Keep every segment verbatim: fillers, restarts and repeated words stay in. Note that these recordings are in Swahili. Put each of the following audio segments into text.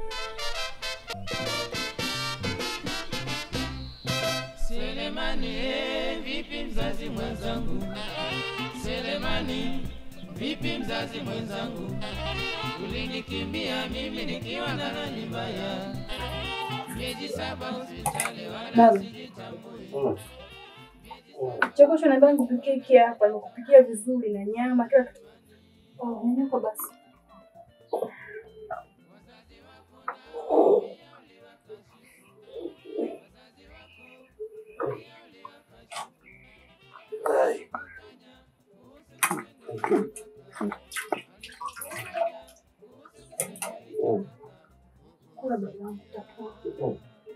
Selemani, vipi mzazi mwenzangu? Selemani, vipi mzazi mwenzangu? Ulinikimbia mimi nikiwa ndani mbaya. Miezi saba hospitali wala sijitambui. Choko cha nabanga kupikia hiki hapa, nikupikia vizuri na nyama kila kitu. Oh, nyama basi. Kula baba, tapo.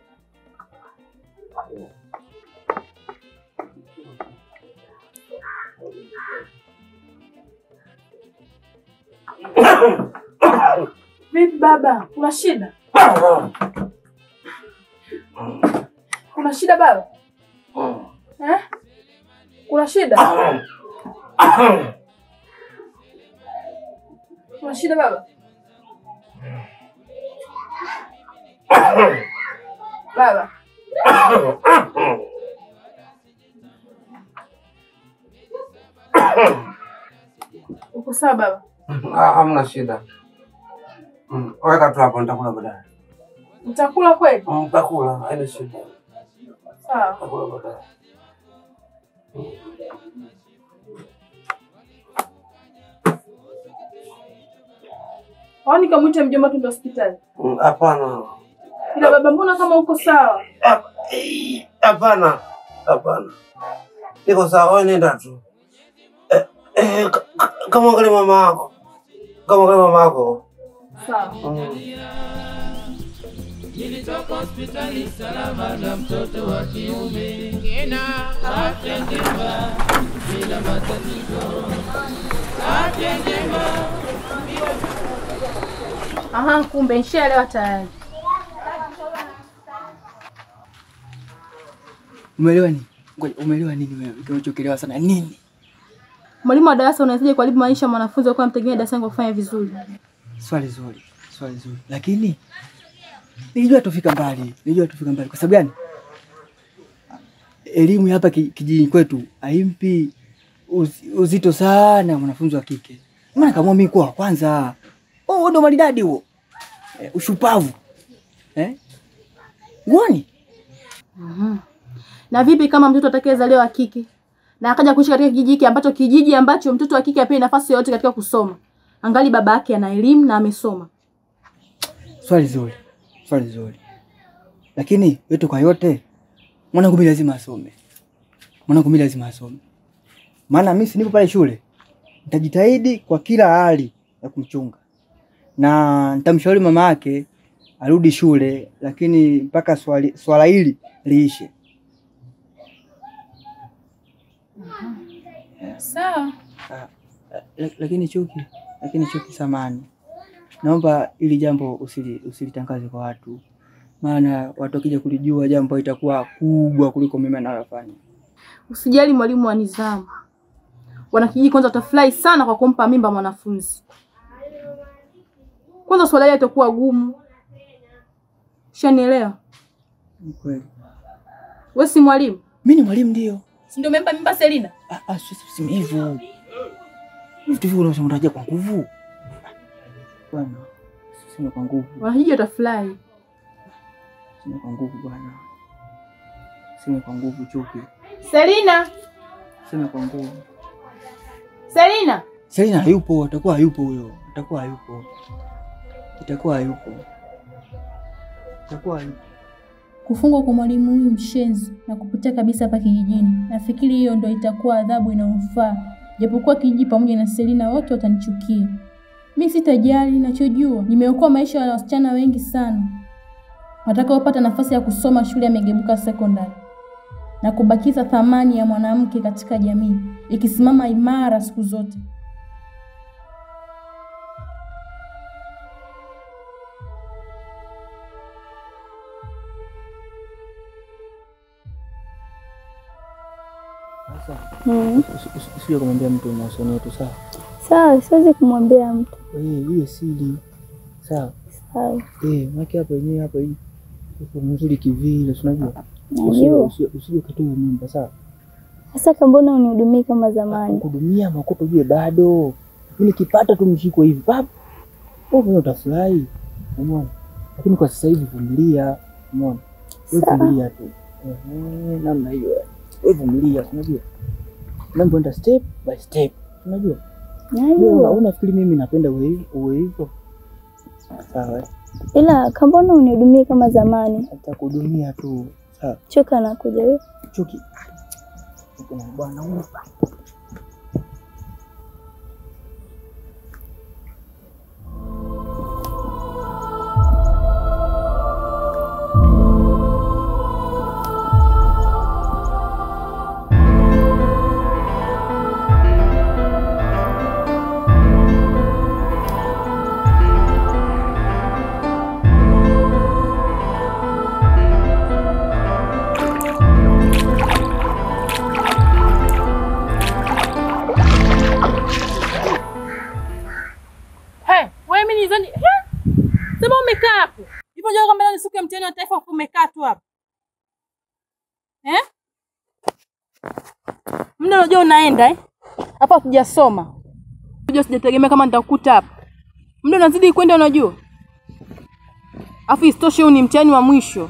Vipi baba, kuna shida? Kuna shida baba? Eh? Kuna shida? Kuna shida baba? Baba. Uko sawa baba? Ah, hamna shida. Mm, weka tu hapo nitakula baadaye. Utakula kweli? Mm, nitakula, haina shida. Sawa. Nitakula baadaye. Au nikamwite mjomba tu hospitali? Hapana. Ila baba, mbona kama uko sawa? Hapana. Hapana. Niko sawa, wewe nenda tu. Eh, eh, kama ngale mama yako. Kama ngale mama yako. Sawa. Nilitoka hospitali salama na mtoto wa kiume. Kina afya njema bila matatizo. Afya njema. Aha, kumbe nishaelewa tayari. Umeelewa nini? Ngoja, umeelewa nini wewe? Unachokielewa sana nini? Mwalimu wa darasa unawezaje kuharibu maisha mwanafunzi kwa mtegemea darasa yangu kufanya vizuri? Swali zuri, swali zuri. Lakini nilijua tufika mbali, nilijua tufika mbali. Kwa sababu gani? Elimu hapa kijijini kwetu haimpi uz, uzito sana mwanafunzi wa kike. Maana kama mimi kwa kwanza, oh ndo maridadi huo. E, ushupavu. Eh? Uone? Mhm. Na vipi kama mtoto atakayezaliwa wa kike na akaja kuishi katika kijiji hiki ambacho kijiji ambacho mtoto wa kike apewe nafasi yote katika kusoma? Angali baba yake ana elimu na amesoma. Swali zuri. Swali zuri. Lakini yote kwa yote mwanangu mimi lazima asome. Mwanangu mimi lazima asome. Maana mimi si nipo pale shule. Nitajitahidi kwa kila hali ya kumchunga. Na nitamshauri mama yake arudi shule, lakini mpaka swali swala hili liishe. Yeah. Sawa. Lakini Chuki, lakini Chuki samani. Naomba ili jambo usili usilitangaze kwa watu. Maana watu wakija kulijua jambo itakuwa kubwa kuliko mimi ninayofanya. Usijali mwalimu wa nidhamu. Wanakijiji kwanza watafurahi sana kwa kumpa mimba mwanafunzi. Kwanza swala hili itakuwa gumu. Shanielewa? Ni kweli. Wewe si mwalimu? Mimi ni mwalimu ndio. Si ndio umempa mimba Selina? Ah ah, si hivyo. Vitu hivyo unasema kwa nguvu. Bwana, sina kwa nguvu. Wanakijiji watafurahi. Sina kwa nguvu bwana. Sina kwa nguvu Chuki. Selina. Sina kwa nguvu. Selina. Selina hayupo, atakuwa hayupo huyo. Atakuwa hayupo. Itakuwa hayupo. Itakuwa hayupo. Kufungwa kwa mwalimu huyu mshenzi na kupotea kabisa hapa kijijini. Nafikiri hiyo ndio itakuwa adhabu inayomfaa. Japokuwa kijiji pamoja na Selina wote watanichukia. Mimi sitajali, ninachojua nimeokoa maisha ya wasichana wengi sana watakaopata nafasi ya kusoma shule ya Megebuka Secondary na kubakiza thamani ya mwanamke katika jamii ikisimama imara siku zote. Sasa, Mm. usije kumwambia mtu masomo yetu sawa? Sawa, siwezi kumwambia mtu. Eh, iwe siri. Sawa. Hai. Eh, maki hapa yenyewe hapa hii. Uko mzuri kivile, unajua? Najua. Usije katoa mimba sawa? Sasa kama mbona unihudumii kama zamani? Kuhudumia makopo jue bado. Mimi nikipata tu mshiko hivi, pap. Wewe utafurahi. Umeona? Lakini kwa sasa hivi vumilia, umeona? Wewe vumilia tu. Eh, namna hiyo. Wewe vumilia, unajua? Mambo enda step by step, unajua? Najua. Unafikiri mimi napenda wewe uwe hivyo? Sawa. Ila kama mbona unihudumii kama zamani? Nitakuhudumia tu. Sawa. Choka nakuja wewe. Chuki. Kuna bwana huyu. Sema umekaa hapo. Hivyo unajua kwamba leo ni siku ya mtihani wa taifa hapo umekaa tu hapo. Eh? Mimi unajua unaenda eh? Hapa hatujasoma. Unajua sijategemea kama nitakukuta hapa. Mimi unazidi kwenda unajua. Afu isitoshe huu ni mtihani wa mwisho.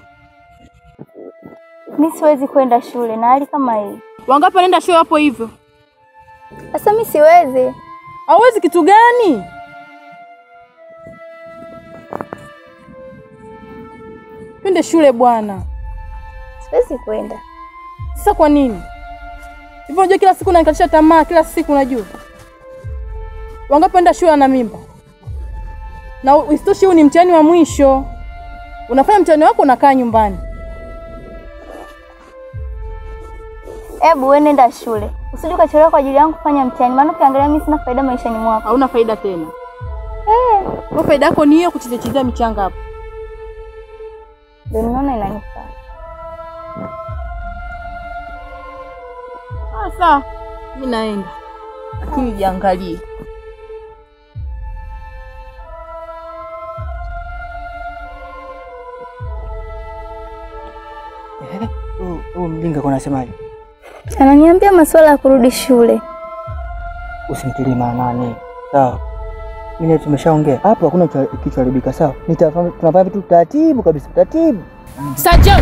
Mimi siwezi kwenda shule na hali kama hii. Wangapi wanaenda shule hapo hivyo? Sasa mimi siwezi. Hauwezi kitu gani? Twende shule bwana. Siwezi kwenda. Sasa kwa nini? Hivyo unajua kila siku unanikatisha tamaa, kila siku unajua. Wangapi wanaenda shule na mimba? Na isitoshe huu ni mtihani wa mwisho. Unafanya mtihani wako unakaa nyumbani. Hebu wewe nenda shule. Usije ukachelewa kwa ajili yangu kufanya mtihani. Maana ukiangalia mimi sina faida maishani mwako. Hauna faida tena. Eh, kwa faida yako ni hiyo kuchezea michanga hapo. Ndio naona inanifaa. Ah, sawa. Mimi naenda. Lakini jiangalie. Eh, oh, oh mjinga kuna semaje? Ananiambia masuala ya kurudi shule. Usimtilie maanani. Sawa. Mimi tumeshaongea. Hapo hakuna kichoharibika sawa. Nitafanya tunafanya vitu taratibu kabisa, taratibu. Sajau.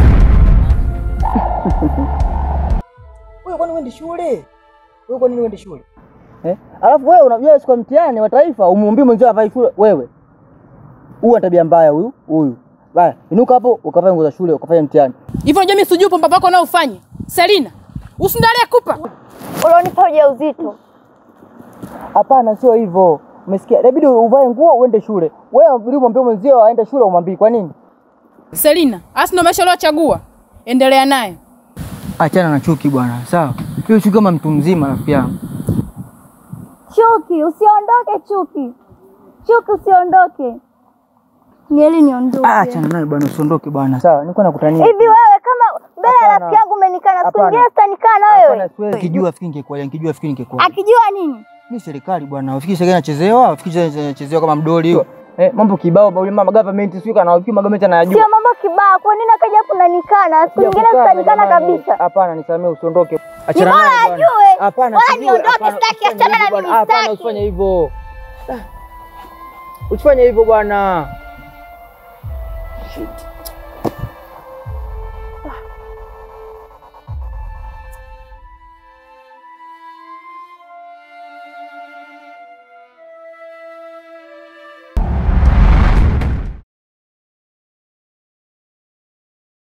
Wewe kwani uende shule? Wewe kwani uende shule? Eh? Alafu wewe unajua siku mtihani wa taifa umwambie mwenzio avae shule wewe. Huyu tabia mbaya huyu, huyu. Baya, inuka hapo ukafanya nguo za shule, ukafanya mtihani. Hivyo unajua mimi sijui pomba pako nao ufanye. Selina, usindalie kupa. Ulionipa ujauzito. Hapana sio hivyo. Umesikia? Inabidi uvae nguo uende shule. Wewe ili umwambie mwenzio aende shule umwambie kwa nini? Selina, asi ndo maisha uliochagua. Endelea naye. Achana na Chuki bwana, sawa? Hiyo Chuki kama mtu mzima rafiki yangu. Chuki, usiondoke Chuki. Chuki usiondoke. Nieli niondoke. Ah, achana naye bwana usiondoke bwana. Sawa, nilikuwa nakutania. Hivi wewe kama mbele ya rafiki yangu umenikana, siku nyingine sitanikana wewe. Hapana, siwezi. Kijua fikiri ingekuwa, nikijua fikiri ingekuwa. Akijua nini? Mimi serikali bwana, ufikiri serikali inachezewa, ufikiri inachezewa kama mdoli hiyo. Eh, mambo kibao bali mama government sio kana ufikiri government anayajua. Sio mambo kibao, kwa nini akaja kunanikana? Siku nyingine sitanikana kabisa. Hapana, nisamee usiondoke. Achana naye bwana. Ajue. Hapana, wala niondoke, sitaki achana na mimi. Hapana, usifanye hivyo. Usifanye hivyo bwana.